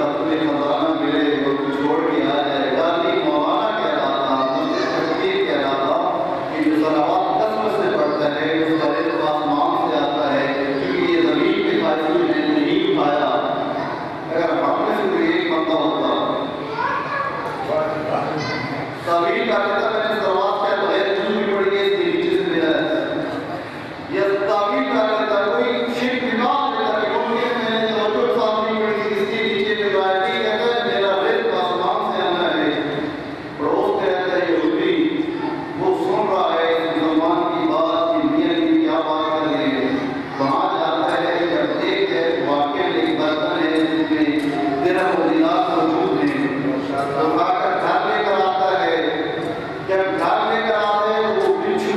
اپنے خزانہ ملے وہ چھوڑ کے آ جائے گا. نہیں مولانا کہہ رہا تھا, مجھے تحقیق کہہ رہا تھا کہ جو صلوات کثرت سے پڑھتا ہے اس کا رزق آسمان سے آتا ہے, کیونکہ یہ زمین پہ خالی نے نہیں اٹھایا. اگر ہم میں سے کوئی ایک بندہ ہوتا تعویل کا کہتا میں نے صلوات کے بغیر جو بھی پڑھی ہے اس کے نیچے سے ملا ہے, یا تعویل کا کہتا کوئی شرک نکال دیتا کہ ممکن میں نے توجہ صاحب نہیں پڑھی اس کے نیچے میں روایتی کہتا ہے میرا رزق آسمان سے آنا ہے. پڑوس میں رہتا ہے یہودی, وہ سن رہا ہے مسلمان کی بات کہ میاں کی کیا بات کر رہے ہیں. وہاں جاتا ہے جب دیکھ ہے واقع ایک برتن ہے جس میں درہم و دینار موجود ہیں, تو کھا کر گھر لے کر آتا ہے. جب گھر لے کر آتے ہیں وہ بچھو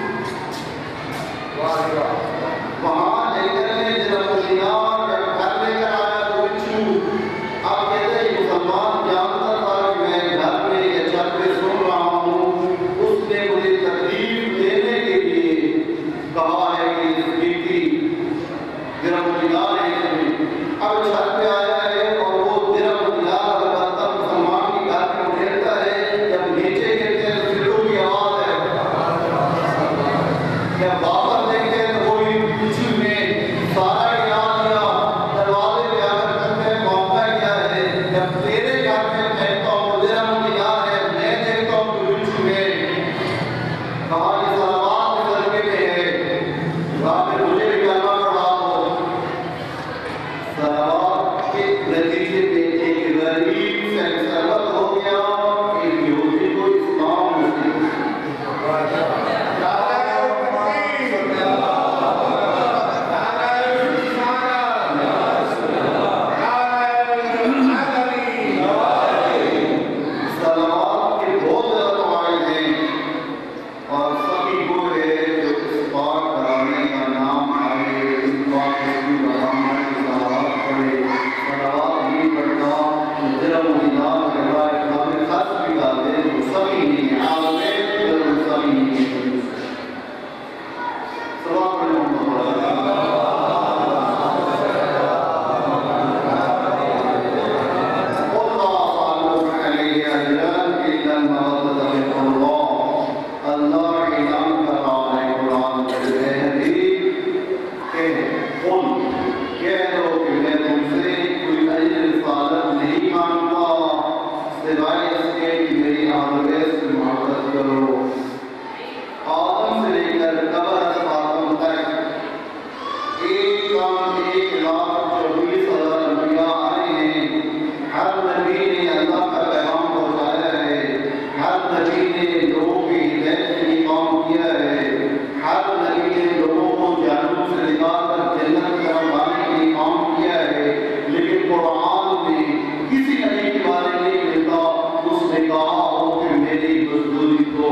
وہاں لے کر درہم و دینار جب گھر لے کر آیا تو بچھو. اب کہتے ہیں مسلمان جانتا تھا کہ میں گھر میں یا چھت پہ سن رہا ہوں, اس نے مجھے تکلیف دینے کے لیے کہا ہے کہ اس بیٹی درہم و دینار ہے اس میں. اب چھت پہ آیا ہے اور وہ درہم و دینار برتن مسلمان کی گھر میں اٹھیرتا ہے. جب نیچے گرتے ہیں تو سلو کی آواز ہے, جب واپس دیکھتے ہیں تو وہی بچھو میں سارا گرا دیا. دروازے پہ آ کر کرتے ہیں معاملہ کیا ہے, جب تیرے گھر میں پھینکتا ہوں تو درہم و دینار ہے, میں دیکھتا ہوں تو بچھو میں. کہا یہ صلوات کے صدقے میں ہے, کہا پھر مجھے بھی کلمہ پڑھا دو. صلوات کے نتیجے میں ایک غریب سے سبب ہو گیا کہ یہودی کو اسلام نصیب ہوا. صلوات کے بہت زیادہ فوائد ہیں اور سبھی کو ہے جو اس پاک کرانے کا نام آئے, اس پاک کی بڑھانے کی صلوات پڑھے. صلوات نہیں پڑھنا تو درہم و دینار کے بعد ہمیں خرچ بھی ڈالتے ہیں, وہ سبھی نہیں ہے عالمیں ضرور سبھی نہیں ہے. صلوات پڑھنے محمد صلی اللہ علیہ وسلم. اللہ کے نام کا نام ہے قرآن میں ہے حدیث کہ قل کہہ دو کہ میں تم سے کوئی اجر رسالت نہیں مانگتا سوائے اس کے کہ میری اہل بیت سے محبت کرو. آدم سے لے کر قبر خاتم تک 1,24,000 انبیاء آئے ہیں. ہر نبی نے اللہ کا پیغام پہنچایا ہے, ہر نبی نے لوگوں کی ہدایت کے لیے کام کیا ہے, ہر نبی نے لوگوں کو جہنم سے نکال کر جنت کی طرف لانے کے لیے کام کیا ہے. لیکن قرآن میں کسی نبی کے بارے میں نہیں ملتا اس نے کہا ہو کہ میری مزدوری کو,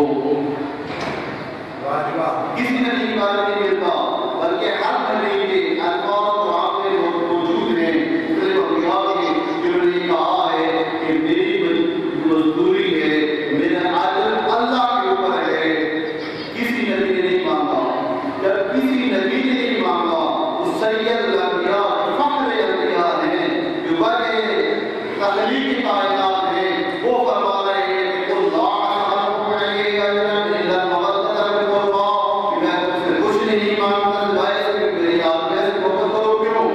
کسی نبی کے بارے میں نہیں ملتا, بلکہ ہر نبی کے الفاظ قرآن میں موجود ہیں. انہوں نے کہا ہے کہ میری مزدوری ہے, میرا اجر اللہ کے اوپر ہے. کسی نبی نے نہیں مانگا. جب کسی نبی نے نہیں مانگا تو سید الانبیاء فخر انبیاء ہیں جو بڑے تخلیق کائنات ہیں, وہ فرما رہے ہیں کہ اللہ اسألکم علیہ اجرا الا المودۃ فی القربى, کہ میں تم سے کچھ نہیں مانگتا سوائے اس کے میری آدمی سے محبت کرو. کیوں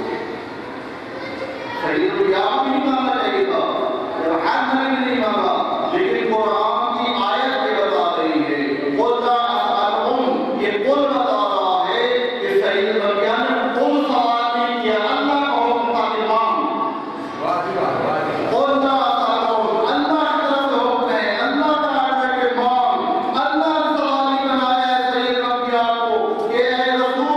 سید الانبیاء بھی نہیں مانگنا چاہیے تھا جب ہر نبی نے نہیں مانگا, لیکن قرآن کی آیت بھی بتا رہی ہے. قل لا اسألکم, یہ قل بتا رہا ہے کہ سید الانبیاء نے قل سوال نہیں کیا, اللہ کا حکم تھا کہ مانگ. قل لا اسألکم, اللہ کی طرف سے حکم ہے, اللہ کا آرڈر ہے کہ مانگ. اللہ نے سوال نہیں بنایا ہے سید الانبیاء کو کہ اے رسول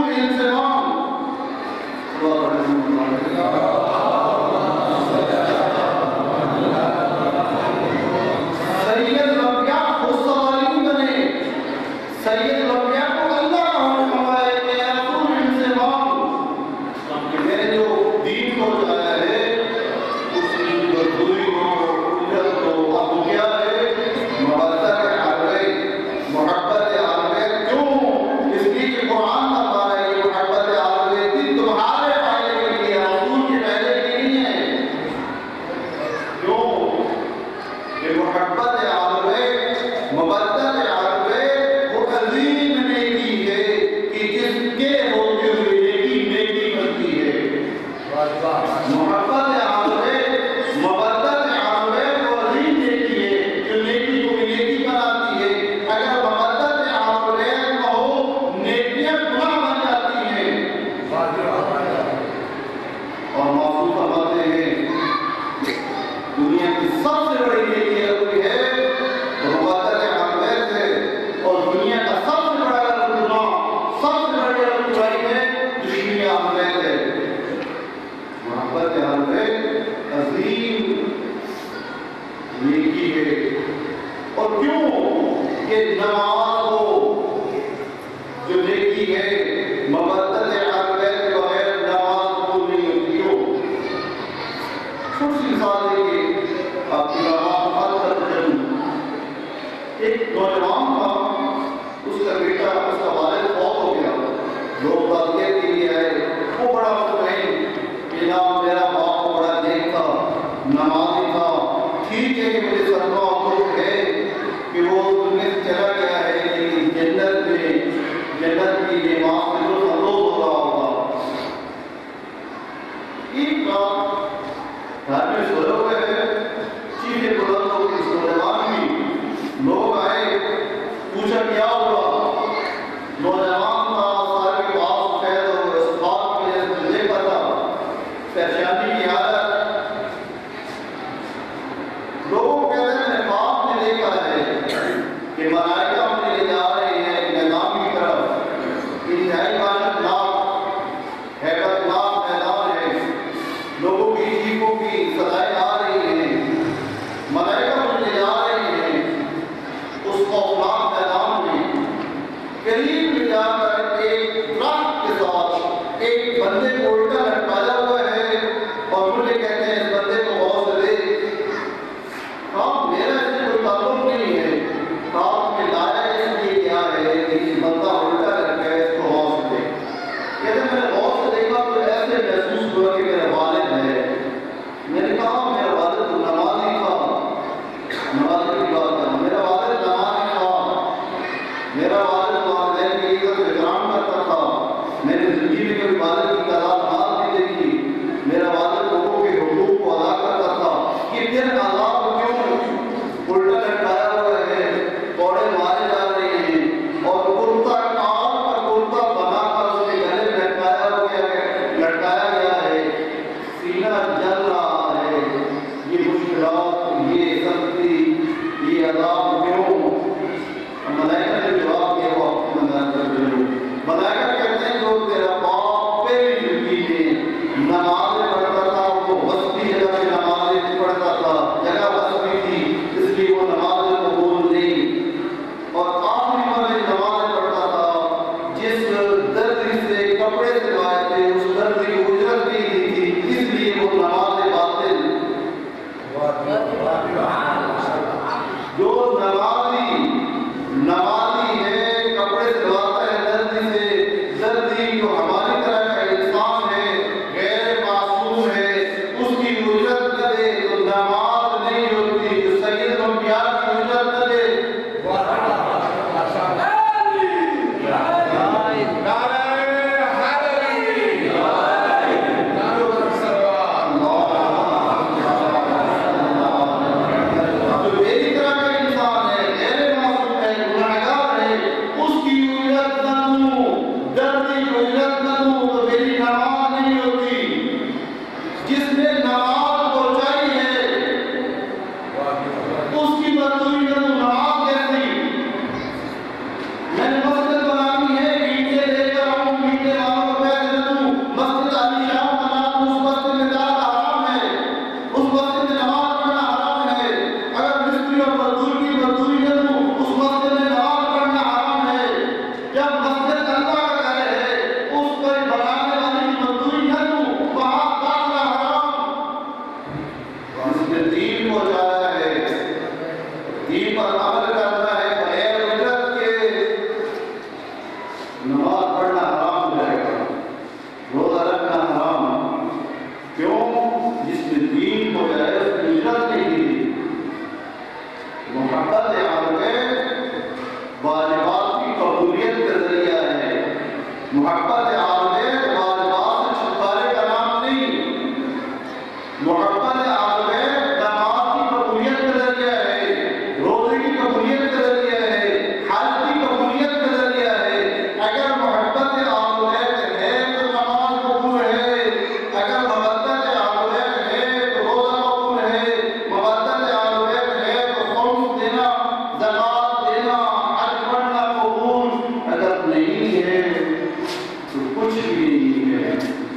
جس کے ہوتے ہوئے نیکی نیکی بنتی ہے. محبت مبدت عامر وہ عظیم نیکی ہے جو نیکی کو بھی نیکی بناتی ہے. اگر مبدت عامر نہ ہو نیکیاں گناہ بن جاتی ہیں. اور محسوس فرماتے ہیں دنیا کی سب سے بڑی نیکی کوئی ہے تو مبدت عامر ہے. اور دنیا کا سب سے بڑا گناہ سب سے بڑی برائی ہے دشمنی عامر ہے. محبت عامر عظیم نیکی ہے. اور کیوں کہ نماز کو جو نیکی ہے مبدت عامر کے بغیر نماز قبول نہیں ہوتی. کیوں؟ چھوٹی سی مثال دیکھیے آپ کی ایک نوجوان تھا, اس کا بیٹا اس کا والد فوت ہو گیا. لوگ تعزیت کے لیے آئے. وہ بڑا مطمئن کہ جناب میرا باپ بڑا نیک تھا, نمازی تھا. ٹھیک ہے کہ مجھے صدمہ اور دکھ ہے کہ وہ دنیا سے چلا گیا ہے, لیکن جنت کی نماز میں جو سندوش ہو رہا ہوگا. ایک بات گھر میں سوئے ہوئے ہیں, چیزیں بلند ہو گئی. اس نوجوان کی لوگ آئے, پوچھا کیا ہوا. نوجوان تھا, سارے کے پاس سفید اور اس بات میں دیکھا تھا پریشانی کی حالت. لوگوں کہتے ہیں میں نے باپ نے دیکھا ہے کہ ملائکہ مجھے لے جا رہے ہیں ایک میدان کی طرف. انتہائی باشد ناک ہیبت ناک میدان ہے. لوگوں کی چیخوں کی صدائیں آ رہی ہیں. ملائکہ مجھے لے جا رہے ہیں اس خوفناک میدان میں. قریب لے جا کر ایک درخت کے ساتھ ایک بندے کو الٹا لٹکایا ہوا ہے اور مجھے کہتے ہیں اس بندے کو غوث دے. کام میرا اس سے کوئی تعلق نہیں ہے, کام میں لایا اس لیے کیا ہے کہ یہ بندہ الٹا لٹکا ہے, اس کو غوث دے. کہتے ہیں میں نے غوث دیکھا تو ایسے محسوس ہوا کہ میرا والد ہے. میں نے کہا میرا والد تو نمازی تھا. نمازی کی بات کرنا, میرا والد نمازی تھا. میرا والد والدین کی عزت و احترام کرتا تھا. میں نے زندگی میں کبھی والد کی تعداد نہیں دیکھی. میرا والد لوگوں کے حقوق کو ادا کرتا تھا. یہ پھر عذاب کیوں الٹا لٹکایا ہوا ہے, کوڑے مارے جا رہے ہیں اور کرتا کار پر کرتا بنا کر اس کے گلے میں لٹکایا گیا ہے. سینہ جل رہا ہے. یہ مشکلات, یہ سختی, یہ عذاب کیوں؟ ملائکہ نے جواب دیا وہ اپنے مندان کر دے. ملائکہ کہتے ہیں جو تیرا باپ پہلی زندگی میں محبت آلویت واجبات سے چھٹکارے کا نام نہیں، محبت آلویت نماز کی قبولیت کا ذریعہ ہے، روزے کی قبولیت کا ذریعہ ہے، حج کی قبولیت کا ذریعہ ہے۔ اگر محبت آلویت ہے تو نماز قبول ہے، اگر محبت آلویت ہے تو روزہ قبول ہے، محبت آلویت ہے تو خمس دینا، زکوٰۃ دینا، حج پڑھنا قبول، اگر نہیں ہے تو کچھ بھی نہیں ہے۔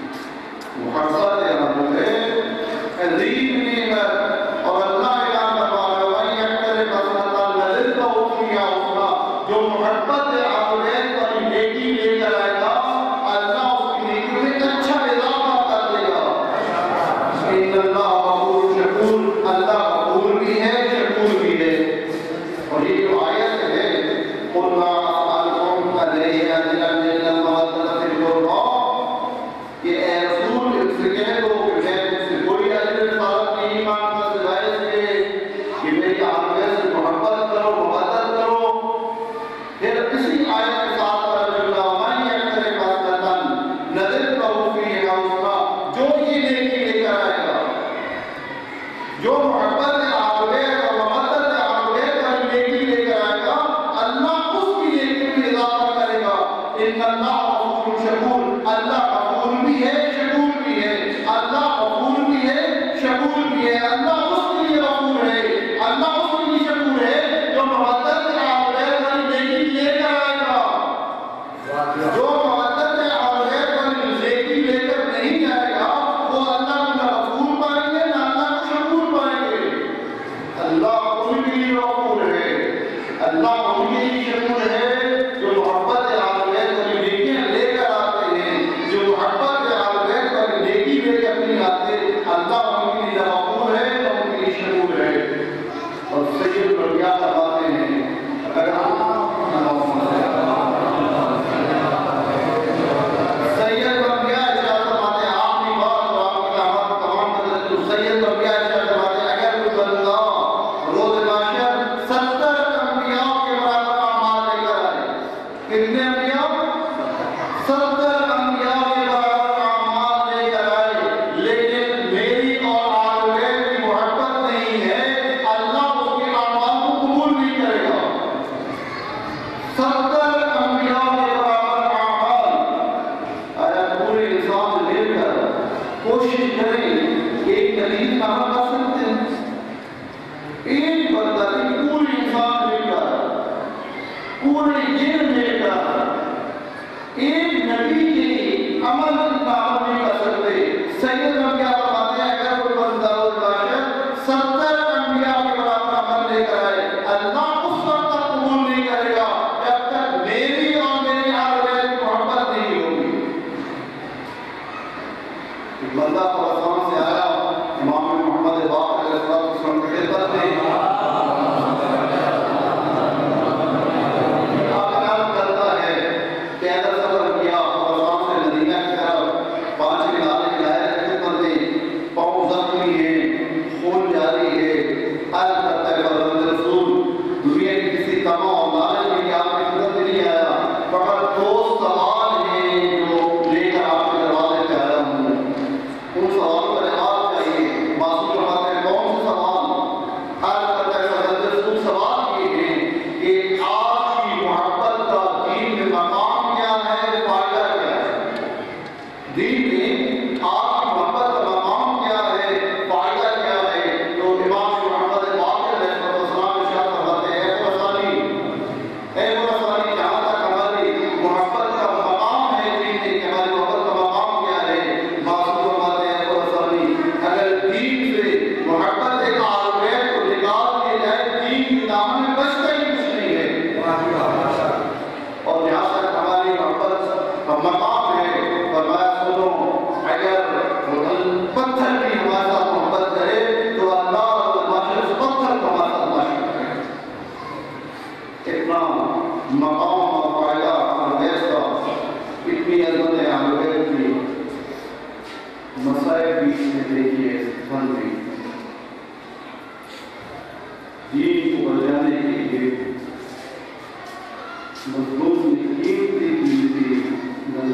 محبت آلویت عظیم نعمت، اور اللہ اعلان فرما رہا ہے وَإِنْ يَقْتَرِفْ حَسَنَةً نَزِدْهُ فِيهَا عُسْرًا، جو محبت آلویت والی نیکی لے کر آئے گا اللہ اس کی نیکی میں اچھا اضافہ کر دے گا۔ إِنَّ اللَّهَ غَفُورٌ شَكُورٌ، اللہ غفور بھی ہے شکور بھی ہے۔ اور یہ جو آیت ہے قُلْ مَا أَسْأَلُكُمْ عَلَيْهِ أَجْرًا إِلَّا الْمَوَدَّةَ فِي الْقُرْبَىٰ، کہ اے رسول ان سے کہہ دو کہ میں تم سے کوئی اجر طلب نہیں مانگتا سوائے اس کے کہ میری آلویت سے محبت کرو، مودت کرو۔ پھر اسی آیت کے ساتھ وَمَن يَقْتَرِفْ حَسَنَةً نَزِدْهُ فِيهَا عُسْرًا، جو یہ نیکی لے کر آئے گا، جو محبت آلویت اور مودت آلویت والی نیکی لے کر آئے گا اللہ اس کی نیکی میں اضافہ کرے گا۔ إِنَّ اللَّهَ غَفُورٌ شَكُورٌ، اللہ غفور بھی ہے شکور بھی ہے، اللہ غفور بھی ہے شکور بھی ہے۔ اللہ اس کے لیے غفور ہے، اللہ اس کے لیے شکور ہے جو مودت آلویت والی نیکی لے کر آئے گا۔ جو مودت آلویت والی نیکی لے کر نہیں جائے گا وہ اللہ کو نہ غفور پائیں گے نہ اللہ کو شکور پائیں گے۔ اللہ ان کے لیے غفور ہے، اللہ ان کے لیے شکور ہے جو محبت آلویت والی نیکیاں لے کر آتے ہیں، جو محبت آلویت والی نیکی لے کر نہیں آتے اللہ ان کے لیے غفور ہے اور ان کے لیے شکور ہے۔ اور سید الانبیاء فرماتے ہیں اگر ہم سید الانبیاء ارشاد فرماتے ہیں آخری بات اور آپ کی دعوت تمام کر دیتے تو سید الانبیاء ارشاد فرماتے ہیں اگر کوئی بندہ روز محشر 70 انبیاء کے برابر اعمال لے کر آئے، کتنے انبیاء؟ 70 انبیاء کے برابر اعمال لے کر آئے، لیکن میری اور آلویت کی محبت نہیں ہے، اللہ اس کے اعمال کو قبول نہیں کرے گا۔ 70 انبیاء کے برابر اعمال، آیا پورے انسان مل کر کوشش کریں ایک دلیل نامہ کر سکتے ہیں؟ ایک بندہ نہیں، پورے انسان مل کر، پورے جن مل کر ایک نبی کے عمل کی تعمل نہیں کر سکتے۔ سید انبیاء فرماتے ہیں اگر کوئی بندہ روز محشر 70 انبیاء کے برابر عمل لے کر آئے اللہ اس وقت تک قبول نہیں کرے گا جب تک میری اور میری آلویت کی محبت نہیں ہوگی۔ ایک بندہ خراسان سے آیا امام محمد باقر علیہ السلام کی خدمت میں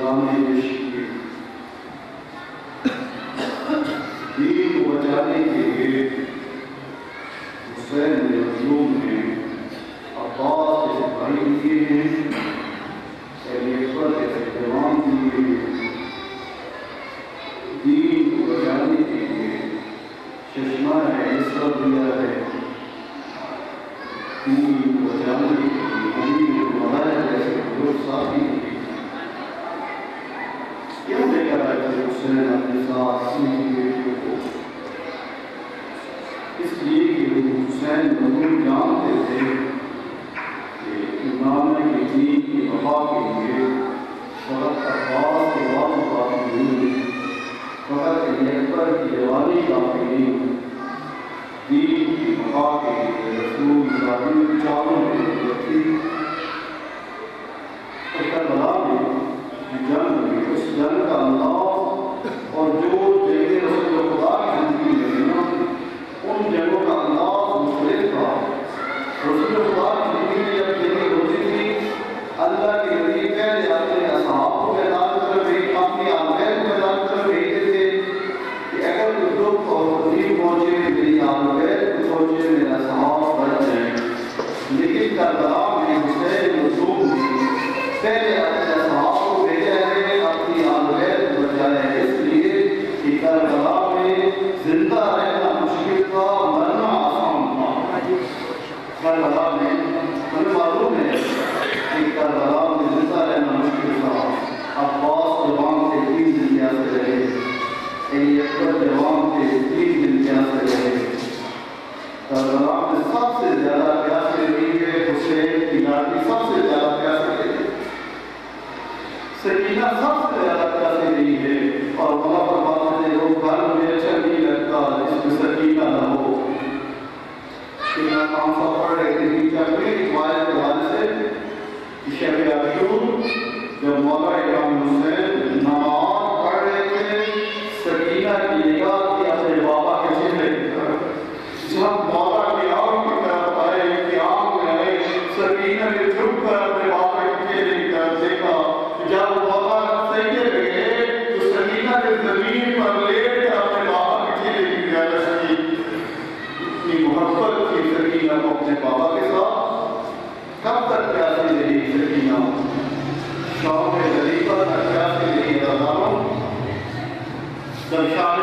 نظرانے پیش کیے دین کو بچانے کے لیے حسین بن مظلوم نے عباس کے سپاہی دیے ہیں، اہل اکبر کے احترام دیے ہیں، دین کو بچانے کے لیے چشمہ عصمت دیا ہے، دین کو بچانے کے لیے امین الملائکہ جیسے بزرگ ساتھی دیے۔ کیوں لے کر آئے تھے حسین اپنے ساتھ اپنی بیٹیوں کو؟ اس لیے کہ وہ حسین ضرور جانتے تھے کہ امام کے دین کی وفا کے لیے فقط عباس کے والد کافی نہیں، فقط اکبر کی جوانی کافی نہیں، دین کی وفا کے لیے رسول ذاتی چاروں کی ضرورت تھی۔ کربلا میں جنگ میں اس جنگ کا انداز اور جو جنگیں رسول خدا کی زندگی میں نا ان جنگوں کا انداز مختلف تھا۔ رسول خدا کی زندگی میں جب جنگیں ہوتی تھی اللہ کے نبی پہلے اپنے اصحاب کو میدان طرف بھیج اپنی آلبین کو میدان طرف بھیجتے تھے کہ اگر کوئی دکھ اور تکلیف پہنچے میری آلبین کو پہنچے میرا اصحاب بچ جائیں، لیکن کربلا میں حسین مظلوم نے پہلے اپنے اصحاب کو بھیجا ہے اپنی آلبین کو بچایا ہے، اس لیے کہ کربلا میں زندہ رہنا مشکل تھا، مرنا آسان تھا۔ کربلا میں ہمیں معلوم ہے کہ کربلا میں زندہ رہنا مشکل تھا۔ عباس جوان سے 3 دن پیاسے رہے، اکبر جوان سے 3 دن پیاسے رہے۔ کربلا میں سب سے زیادہ پیاسے رہی ہے حسین کی لاڈلی، سب سے زیادہ پیاسے رہی، سکینہ سب سے زیادہ پیاسے رہی ہے، اور مولا فرماتے ہیں وہ گھر میں اچھا نہیں لگتا جس میں سکینہ نہ ہو۔ سکینہ کام سا پڑھ رہے تھے نیچہ میں روایت کے حوالے سے شب عاشور جب مولا امام حسین نماز پڑھ رہے تھے، سکینہ کی نگاہ کی اپنے بابا کے چہرے کی طرف، جب مولا کی آنکھ کی طرف آئے کہ آنکھ میں آئے، سکینہ نے جھک کر اپنے بابا کے چہرے کی طرف دیکھا۔ جب مولا سجدے پہ گئے تو سکینہ نے زمین پر لیٹ کر اپنے بابا کے چہرے کی زیارت کی۔ اتنی محبت تھی سکینہ کو اپنے بابا کے ساتھ۔ کب تک پیاسی رہی سکینہ؟ شام خلیفہ تک پیاسی رہی رضا۔ جب شام